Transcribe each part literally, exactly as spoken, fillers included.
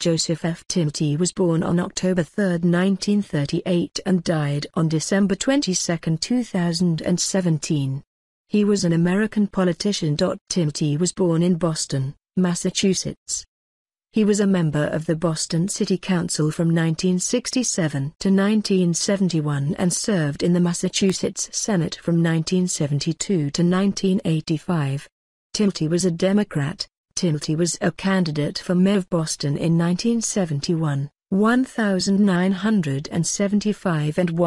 Joseph F. Timilty was born on October third, nineteen thirty-eight and died on December twenty-second, two thousand seventeen. He was an American politician. Timilty was born in Boston, Massachusetts. He was a member of the Boston City Council from nineteen sixty-seven to nineteen seventy-one and served in the Massachusetts Senate from nineteen seventy-two to nineteen eighty-five. Timilty was a Democrat. Timilty was a candidate for mayor of Boston in nineteen seventy-one, nineteen seventy-five and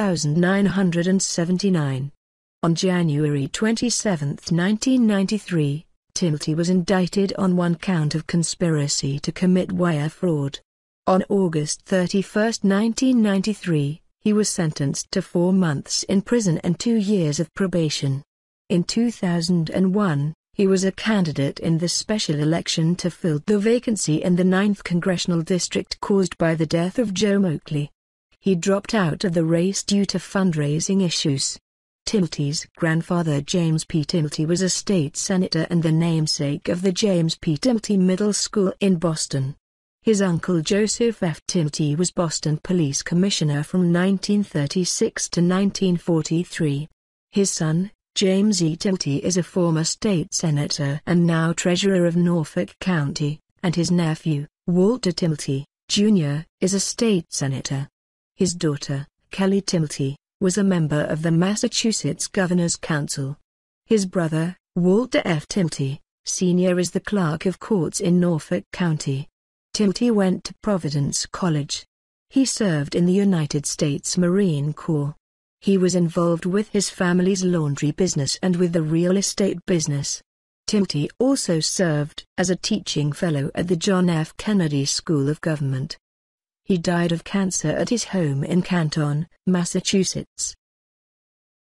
nineteen seventy-nine. On January twenty-seventh, nineteen ninety-three, Timilty was indicted on one count of conspiracy to commit wire fraud. On August thirty-first, nineteen ninety-three, he was sentenced to four months in prison and two years of probation. In two thousand one, he was a candidate in the special election to fill the vacancy in the ninth Congressional District caused by the death of Joe Moakley. He dropped out of the race due to fundraising issues. Timilty's grandfather James P. Timilty was a state senator and the namesake of the James P. Timilty Middle School in Boston. His uncle Joseph F. Timilty was Boston Police Commissioner from nineteen thirty-six to nineteen forty-three. His son, James E. Timilty, is a former state senator and now treasurer of Norfolk County, and his nephew, Walter Timilty, Junior, is a state senator. His daughter, Kelly Timilty, was a member of the Massachusetts Governor's Council. His brother, Walter F. Timilty, Senior is the clerk of courts in Norfolk County. Timilty went to Providence College. He served in the United States Marine Corps. He was involved with his family's laundry business and with the real estate business. Timilty also served as a teaching fellow at the John F. Kennedy School of Government. He died of cancer at his home in Canton, Massachusetts.